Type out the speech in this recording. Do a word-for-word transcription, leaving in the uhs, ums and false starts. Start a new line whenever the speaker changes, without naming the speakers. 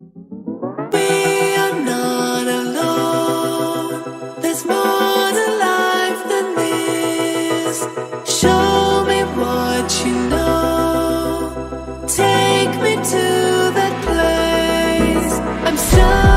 We are not alone. There's more to life than this. Show me what you know. Take me to that place. I'm sorry.